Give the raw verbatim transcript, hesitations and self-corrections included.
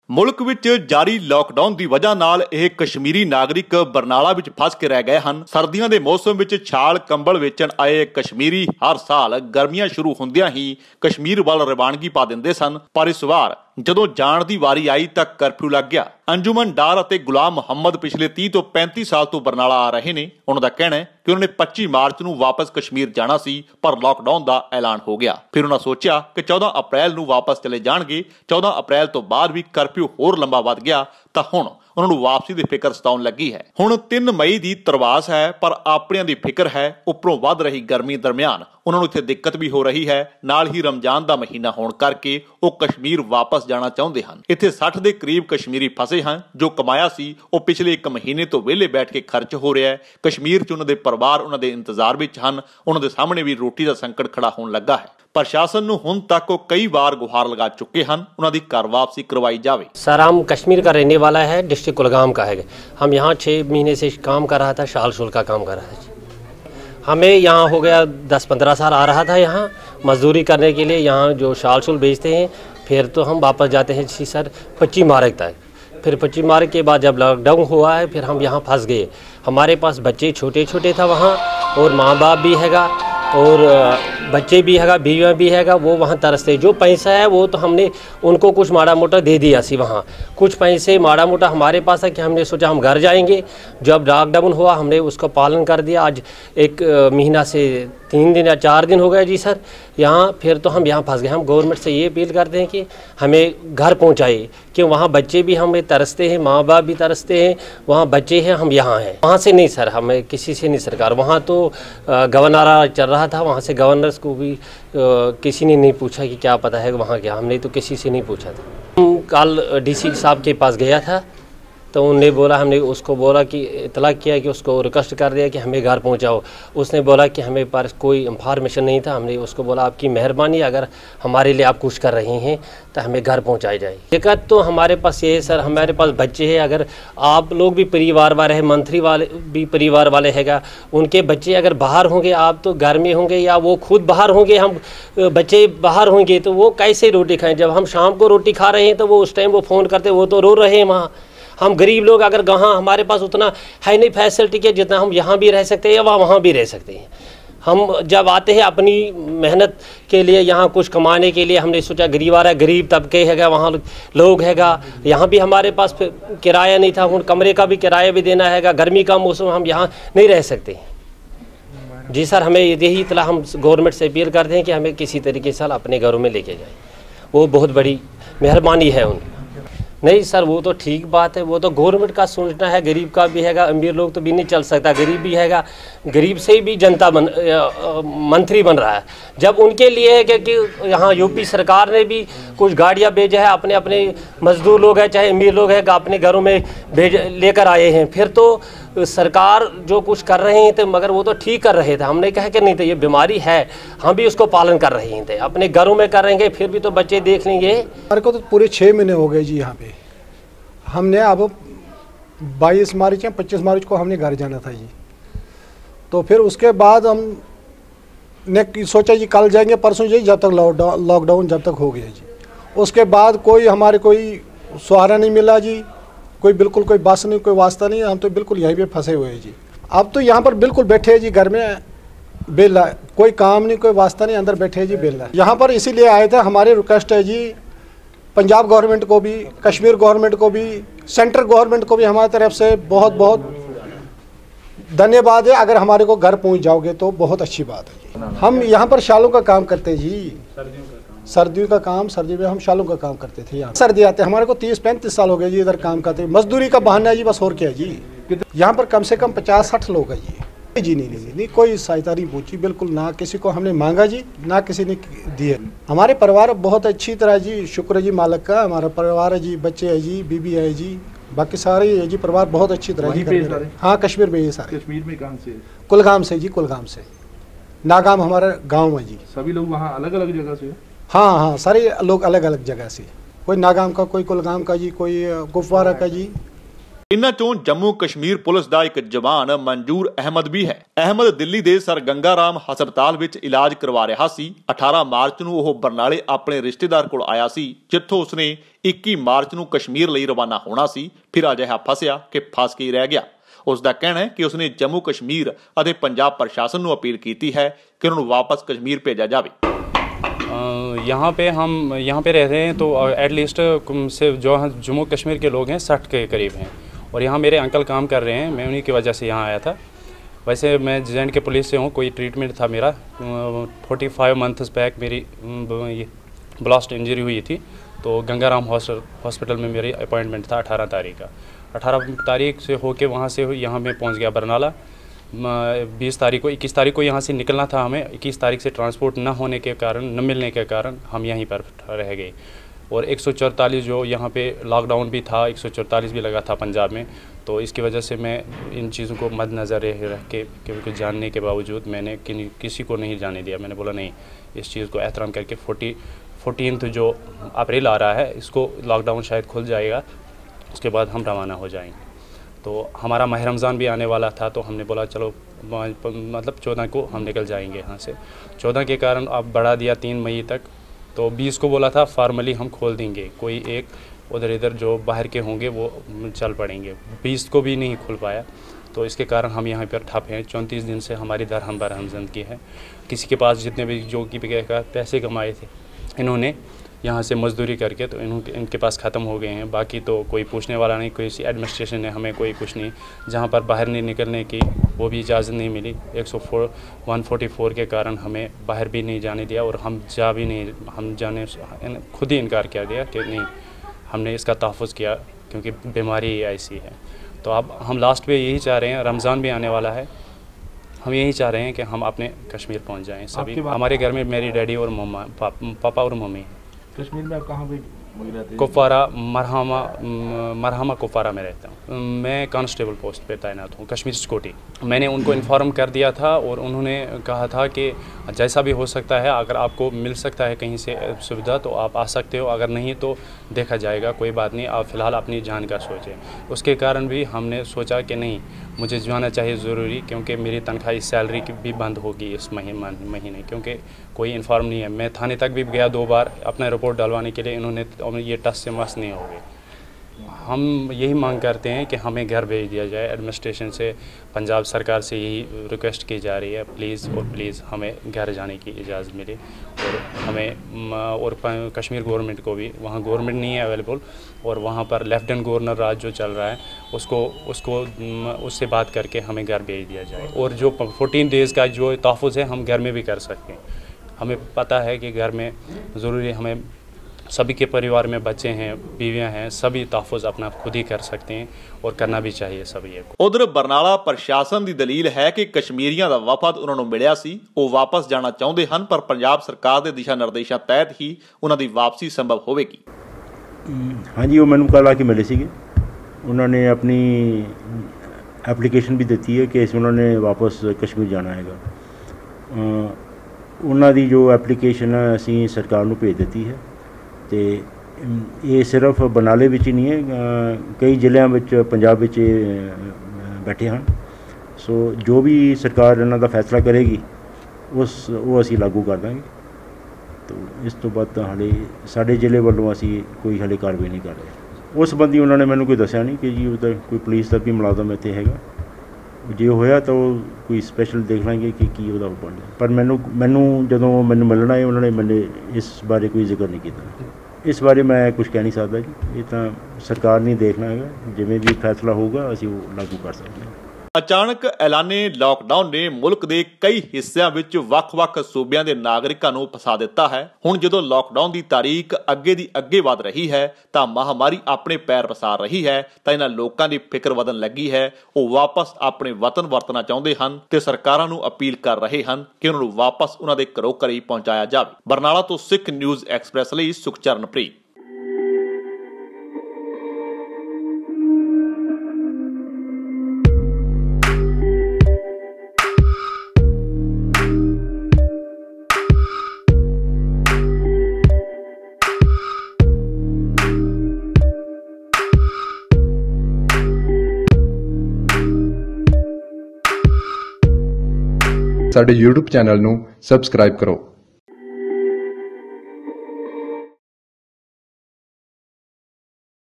ਮੁਲਕ ਵਿੱਚ ਜਾਰੀ ਲੌਕਡਾਊਨ ਦੀ ਵਜ੍ਹਾ ਨਾਲ ਇਹ ਕਸ਼ਮੀਰੀ ਨਾਗਰਿਕ ਬਰਨਾਲਾ ਵਿੱਚ ਫਸ ਕੇ ਰਹਿ ਗਏ ਹਨ। ਸਰਦੀਆਂ ਦੇ ਮੌਸਮ ਵਿੱਚ ਛਾਲ ਕੰਬਲ ਵੇਚਣ ਆਏ ਕਸ਼ਮੀਰੀ ਹਰ ਸਾਲ ਗਰਮੀਆਂ ਸ਼ੁਰੂ ਹੁੰਦਿਆਂ ਹੀ ਕਸ਼ਮੀਰ ਵੱਲ ਰਵਾਨਗੀ ਪਾ ਦਿੰਦੇ ਸਨ, ਪਰ ਇਸ ਵਾਰ ਜਦੋਂ ਜਾਣ ਦੀ ਵਾਰੀ ਆਈ ਤਾਂ ਕਰਫਿਊ ਲੱਗ ਗਿਆ। ਅੰਜੁਮਨ ਡਾਰ ਅਤੇ ਗੁਲਾਮ ਮੁਹੰਮਦ ਪਿਛਲੇ तीस ਤੋਂ पैंतीस ਸਾਲ ਤੋਂ ਬਰਨਾਲਾ ਆ ਰਹੇ ਨੇ। ਉਹਨਾਂ ਦਾ ਕਹਿਣਾ ਹੈ ਕਿ ਉਹਨਾਂ ਨੇ पच्चीस ਮਾਰਚ ਨੂੰ ਵਾਪਸ ਕਸ਼ਮੀਰ ਜਾਣਾ ਸੀ, ਪਰ ਲਾਕਡਾਊਨ ਦਾ ਐਲਾਨ ਹੋ ਗਿਆ। ਫਿਰ ਉਹਨਾਂ ਸੋਚਿਆ ਕਿ चौदह ਅਪ੍ਰੈਲ ਨੂੰ ਵਾਪਸ ਚਲੇ ਜਾਣਗੇ। चौदह ਅਪ੍ਰੈਲ ਤੋਂ ਬਾਅਦ ਵੀ ਕਰਫਿਊ ਹੋਰ ਲੰਬਾ ਵੱਧ ਗਿਆ ਤਾਂ ਹੁਣ ਉਹਨਾਂ ਨੂੰ ਵਾਪਸੀ ਦੀ ਫਿਕਰ ਸਤਾਉਣ ਲੱਗੀ ਹੈ। ਹੁਣ तीन ਮਈ ਦੀ ਤਰਵਾਸ ਹੈ, ਪਰ ਆਪਣਿਆਂ ਦੀ ਫਿਕਰ ਹੈ। ਉੱਪਰੋਂ ਵੱਧ ਰਹੀ ਗਰਮੀ ਦਰਮਿਆਨ ਉਹਨਾਂ ਨੂੰ ਇੱਥੇ ਦਿੱਕਤ ਵੀ ਹੋ ਰਹੀ ਹੈ। ਨਾਲ ਹੀ ਰਮਜ਼ਾਨ ਦਾ ਮਹੀਨਾ ਹੋਣ ਕਰਕੇ ਉਹ ਕਸ਼ਮੀਰ ਵਾਪਸ ਜਾਣਾ ਚਾਹੁੰਦੇ ਹਨ। ਇੱਥੇ साठ ਦੇ ਕਰੀਬ ਕਸ਼ਮੀਰੀ ਫਸੇ ਹਨ। ਜੋ ਕਮਾਇਆ ਸੀ ਉਹ ਪਿਛਲੇ ਇੱਕ ਮਹੀਨੇ ਤੋਂ ਵਿਹਲੇ ਬੈਠ ਕੇ ਖਰਚ ਹੋ ਰਿਹਾ ਹੈ। ਕਸ਼ਮੀਰ 'ਚ ਉਹਨਾਂ ਦੇ ਪਰਿਵਾਰ ਉਹਨਾਂ ਦੇ ਇੰਤਜ਼ਾਰ ਵਿੱਚ ਹਨ। ਉਹਨਾਂ ਦੇ ਸਾਹਮਣੇ ਵੀ ਰੋਟੀ ਦਾ संकट खड़ा होने लगा है। प्रशासन ਨੂੰ ਹੁਣ तक वो कई बार गुहार लगा चुके हैं ਉਹਨਾਂ ਦੀ घर वापसी करवाई जाए। सर, हम कश्मीर का रहने वाला है, डिस्ट्रिक्ट कुलगाम का है। हम यहाँ छः महीने से काम कर रहा था, शाल शुल का काम कर रहा था। हमें यहाँ हो गया दस पंद्रह साल आ रहा था यहाँ मजदूरी करने के लिए। यहाँ जो शाल शुल बेचते हैं, फिर तो हम वापस जाते हैं जी सर पच्चीस मार्च तक। फिर पच्चीस मार्च के बाद जब लॉकडाउन हुआ है, फिर हम यहाँ फंस गए। हमारे पास बच्चे छोटे छोटे था वहाँ, और माँ बाप भी हैगा, और बच्चे भी हैगा, बीवियाँ भी हैगा। वो वहाँ तरसते, जो पैसा है वो तो हमने उनको कुछ माड़ा मोटा दे दिया सी। वहाँ कुछ पैसे माड़ा मोटा हमारे पास है कि हमने सोचा हम घर जाएंगे। जब लॉकडाउन हुआ हमने उसका पालन कर दिया। आज एक महीना से तीन दिन या चार दिन हो गए जी सर यहाँ। फिर तो हम यहाँ फंस गए। हम गवर्नमेंट से ये अपील करते हैं कि हमें घर पहुँचाए, कि वहाँ बच्चे भी हमें तरसते हैं, माँ बाप भी तरसते हैं। वहाँ बच्चे हैं, हम यहाँ हैं। वहाँ से नहीं सर, हमें किसी से नहीं सरकार। वहाँ तो गवर्नर चल रहा था, वहाँ से गवर्नर को भी किसी ने नहीं पूछा कि क्या पता है वहाँ क्या। हमने तो किसी से नहीं पूछा था। कल डीसी साहब के पास गया था, तो उन्होंने बोला, हमने उसको बोला कि इतला किया कि उसको रिक्वेस्ट कर दिया कि हमें घर पहुंचाओ। उसने बोला कि हमें पास कोई इंफॉर्मेशन नहीं था। हमने उसको बोला आपकी मेहरबानी, अगर हमारे लिए आप कुछ कर रहे हैं तो हमें घर पहुंचाई जाए। दिक्कत तो हमारे पास ये है सर, हमारे पास बच्चे हैं। अगर आप लोग भी परिवार वाले हैं, मंत्री वाले भी परिवार वाले हैगा, उनके बच्चे अगर बाहर होंगे, आप तो घर में होंगे या वो खुद बाहर होंगे, हम बच्चे बाहर होंगे, तो वो कैसे रोटी खाएँ। जब हम शाम को रोटी खा रहे हैं तो वो उस टाइम वो फ़ोन करते, वो तो रो रहे हैं वहाँ। हम गरीब लोग अगर वहाँ हमारे पास उतना है नहीं फैसिलिटी के जितना हम यहाँ भी रह सकते हैं या वहाँ वहाँ भी रह सकते हैं। हम जब आते हैं अपनी मेहनत के लिए, यहाँ कुछ कमाने के लिए, हमने सोचा गरीब आ रहा है, गरीब तबके हैगा, वहाँ लोग हैगा। यहाँ भी हमारे पास किराया नहीं था, उन कमरे का भी किराया भी देना हैगा। गर्मी का मौसम, हम यहाँ नहीं रह सकते जी सर। हमें यही इतला हम गवर्नमेंट से अपील करते हैं कि हमें किसी तरीके से अपने घरों में लेके जाए। वो बहुत बड़ी मेहरबानी है उनकी। नहीं सर, वो तो ठीक बात है, वो तो गवर्नमेंट का सोचना है। गरीब का भी हैगा, अमीर लोग तो भी नहीं चल सकता। गरीब भी हैगा, गरीब से भी जनता बन मंत्री बन रहा है। जब उनके लिए है कि, कि यहाँ यूपी सरकार ने भी कुछ गाड़ियाँ भेजा है, अपने अपने मजदूर लोग हैं चाहे अमीर लोग हैं, अपने घरों में भेज लेकर आए हैं। फिर तो सरकार जो कुछ कर रहे थे, मगर वो तो ठीक कर रहे थे। हमने कहा कि नहीं तो ये बीमारी है, हम भी उसको पालन कर रहे थे, अपने घरों में करेंगे, फिर भी तो बच्चे देख लेंगे। हमारे को तो पूरे छः महीने हो गए जी यहाँ पे। हमने अब बाईस मार्च या पच्चीस मार्च को हमने घर जाना था जी। तो फिर उसके बाद हम ने सोचा जी कल जाएंगे, परसों जाइए, जब तक लॉकडाउन लॉकडाउन जब तक हो गया जी। उसके बाद कोई हमारे कोई सहारा नहीं मिला जी, कोई बिल्कुल कोई बस नहीं, कोई वास्ता नहीं। हम तो बिल्कुल यहीं पे फंसे हुए हैं जी। अब तो यहाँ पर बिल्कुल बैठे हैं जी, घर में बेला, कोई काम नहीं, कोई वास्ता नहीं, अंदर बैठे हैं जी बेला। यहाँ पर इसीलिए आए थे। हमारी रिक्वेस्ट है जी पंजाब गवर्नमेंट को भी, कश्मीर गवर्नमेंट को भी, सेंट्रल गवर्नमेंट को भी हमारी तरफ से बहुत बहुत धन्यवाद है। अगर हमारे को घर पहुँच जाओगे तो बहुत अच्छी बात है जी। हम यहाँ पर शालों का काम करते हैं जी, सर्दियों का काम, सर्दियों में हम शालों का काम करते थे। यहाँ सर्दी आते हमारे को तीस पैंतीस साल हो गए जी इधर काम करते। मजदूरी का बहाना है जी, बस और क्या है जी। यहाँ पर कम से कम पचास साठ लोग हैं जी। जी नहीं नहीं नहीं कोई सहायता नहीं पूछी, बिल्कुल ना किसी को हमने मांगा जी, ना किसी ने दिए। हमारे परिवार बहुत अच्छी तरह जी, शुक्र है जी मालिक का। हमारा परिवार है जी, बच्चे है जी, बीबी है जी, बाकी सारे है जी परिवार बहुत अच्छी तरह जी। हाँ, कश्मीर में ये सारे। कश्मीर में कहाँ से? कुलगाम से जी, कुलगाम से। नागाम हमारा गाँव है जी। सभी लोग वहाँ अलग अलग जगह से? हाँ हाँ, सारे लोग अलग अलग जगह से। कोई नागाम का, कोई कुलगाम का जी, कोई कुपवारा का जी, इन्हां चों जम्मू कश्मीर पुलिस दा एक जवान मंजूर अहमद भी है। अहमद दिल्ली दे सर गंगा राम हस्पताल विच इलाज करवा रहा सी। अठारह मार्च नूं ओह बरनाले अपने रिश्तेदार कोल आया सी, जिੱਥੋਂ उसने इक्की मार्च नूं कश्मीर लई रवाना होना सी। फिर अजिहा फसिया कि फस के ही रह गया। उसका कहना है कि उसने जम्मू कश्मीर और पंजाब प्रशासन नूं अपील की है कि उन्होंने वापस कश्मीर भेजा जाए। यहाँ पे हम यहाँ पे रह रहे हैं तो एटलीस्ट से जो जम्मू कश्मीर के लोग हैं साठ के करीब हैं, और यहाँ मेरे अंकल काम कर रहे हैं। मैं उन्हीं की वजह से यहाँ आया था। वैसे मैं जे एंड के पुलिस से हूँ। कोई ट्रीटमेंट था मेरा, फोर्टी फाइव मंथ्स बैक मेरी ब्लास्ट इंजरी हुई थी, तो गंगाराम हॉस्पिटल में मेरी अपॉइंटमेंट था अठारह तारीख का। अठारह तारीख से होके वहाँ से यहाँ मैं पहुँच गया बरनाला। बीस तारीख को इक्कीस तारीख को यहाँ से निकलना था हमें। इक्कीस तारीख से ट्रांसपोर्ट न होने के कारण, न मिलने के कारण हम यहीं पर रह गए। और एक सौ चौतालीस जो यहाँ पे लॉकडाउन भी था, एक सौ चौतालीस भी लगा था पंजाब में, तो इसकी वजह से मैं इन चीज़ों को मद्देनज़र रख के, क्योंकि जानने के बावजूद मैंने कि, किसी को नहीं जाने दिया। मैंने बोला नहीं, इस चीज़ को एहतराम करके फोर्टी फोर्टीनथ जो अप्रैल आ रहा है, इसको लॉकडाउन शायद खुल जाएगा, उसके बाद हम रवाना हो जाएंगे। तो हमारा माह रमज़ान भी आने वाला था, तो हमने बोला चलो मतलब चौदह को हम निकल जाएंगे यहाँ से। चौदह के कारण अब बढ़ा दिया तीन मई तक, तो बीस को बोला था फार्मली हम खोल देंगे। कोई एक उधर इधर जो बाहर के होंगे वो चल पड़ेंगे। बीस को भी नहीं खुल पाया, तो इसके कारण हम यहाँ पर ठप हैं। चौंतीस दिन से हमारी दरहम बरहम ज़िंदगी है। किसी के पास जितने भी जो कि पैसे कमाए थे इन्होंने यहाँ से मजदूरी करके, तो इन्होंने इनके पास ख़त्म हो गए हैं। बाकी तो कोई पूछने वाला नहीं, कोई एडमिनिस्ट्रेशन ने हमें कोई कुछ नहीं। जहाँ पर बाहर नहीं निकलने की वो भी इजाज़त नहीं मिली। एक सौ फोर वन फोर्टी फोर के कारण हमें बाहर भी नहीं जाने दिया, और हम जा भी नहीं, हम जाने खुद ही इनकार किया दिया कि नहीं, हमने इसका तहफ़्फ़ुज़ किया क्योंकि बीमारी ऐसी है। तो अब हम लास्ट पे यही चाह रहे हैं, रमज़ान भी आने वाला है, हम यही चाह रहे हैं कि हम अपने कश्मीर पहुँच जाएँ सभी। हमारे घर में मेरी डैडी और मम्मा, पापा और मम्मी। कश्मीर में आप कहाँ पे रहते हैं? कुपवारा, मरहमा मरहमा कुपवारा में रहता हूँ। मैं कांस्टेबल पोस्ट पे तैनात हूँ, कश्मीर सिक्योरिटी। मैंने उनको इन्फॉर्म कर दिया था, और उन्होंने कहा था कि जैसा भी हो सकता है, अगर आपको मिल सकता है कहीं से सुविधा तो आप आ सकते हो, अगर नहीं तो देखा जाएगा, कोई बात नहीं, आप फ़िलहाल अपनी जान का सोचें। उसके कारण भी हमने सोचा कि नहीं, मुझे जाना चाहिए ज़रूरी, क्योंकि मेरी तनख्वाह इस सैलरी की भी बंद होगी इस महीने महीने क्योंकि कोई इन्फॉर्म नहीं है। मैं थाने तक भी गया दो बार अपना रिपोर्ट डलवाने के लिए, इन्होंने ये टस से मस नहीं हो गए। हम यही मांग करते हैं कि हमें घर भेज दिया जाए। एडमिनिस्ट्रेशन से, पंजाब सरकार से यही रिक्वेस्ट की जा रही है, प्लीज़ और प्लीज़ हमें घर जाने की इजाज़त मिले। और हमें और कश्मीर गवर्नमेंट को भी, वहाँ गवर्नमेंट नहीं है अवेलेबल, और वहाँ पर लेफ्टिनेंट गवर्नर राज जो चल रहा है, उसको उसको उससे बात करके हमें घर भेज दिया जाए। और जो फोर्टीन डेज़ का जो तहफ़्फ़ुज़ है, हम घर में भी कर सकते हैं। हमें पता है कि घर में ज़रूरी, हमें सभी के परिवार में बच्चे हैं, बीवियां हैं, सभी तहफ़्फ़ुज़ अपना खुद ही कर सकते हैं, और करना भी चाहिए सभी को। उधर बरनाला प्रशासन की दलील है कि कश्मीरियों का वफद उन्होंने मिलिया सी, वो वापस जाना चाहते हैं, पर पंजाब सरकार के दिशा निर्देशों तहत ही उन्होंने वापसी संभव होगी। हाँ जी, वो मैंने कल आके मिले सी, उन्होंने अपनी एप्लीकेशन भी दी है कि उन्होंने वापस कश्मीर जाना है। उन्होंने जो एप्लीकेशन है असी सरकार को भेज दी है। तो ये सिर्फ बरनाले विच ही नहीं है, कई जिलों में पंजाब विच बैठे हैं। सो जो भी सरकार इन्हों का फैसला करेगी उस वो असी लागू कर देंगे। तो इस तो बाद हाले साडे जिले वालों असी कोई हाले कार्रवाई नहीं कर रहे। उस संबंधी उन्होंने मैंने कोई दसिया नहीं कि जी उधर कोई पुलिस का भी मुलाजम इत्थे हैगा। जो होया तो कोई स्पैशल देख लेंगे कि की उहदा बनना। पर मैनू मैनू जदों मैनू मिलना है, उन्होंने मैंने इस बारे कोई जिक्र नहीं किया। इस बारे मैं कुछ कह नहीं सकता जी, ये तो सरकार नहीं देखना है, जिवें भी फैसला होगा असीं वो लागू कर सकते हैं। अचानक ऐलाने लॉकडाउन ने मुल्क के कई हिस्सों विच वख-वख सूबियां दे नागरिकां नूं फसा दिता है। हुण जदों लॉकडाउन की तारीख अगे दी अगे वध रही है, तां महामारी अपने पैर पसार रही है, तां इन्हां लोकां दी फिक्र वधन लगी है। वो वापस अपने वतन वरतना चाहुंदे हन ते सरकारां नूं अपील कर रहे हन कि उन्हां नूं वापस उन्हां दे घरों घरी पहुंचाया जावे। बरनाला तो सिख न्यूज़ एक्सप्रैस लई सुखचरणप्रीत। ਸਾਡੇ YouTube ਚੈਨਲ ਨੂੰ ਸਬਸਕ੍ਰਾਈਬ ਕਰੋ।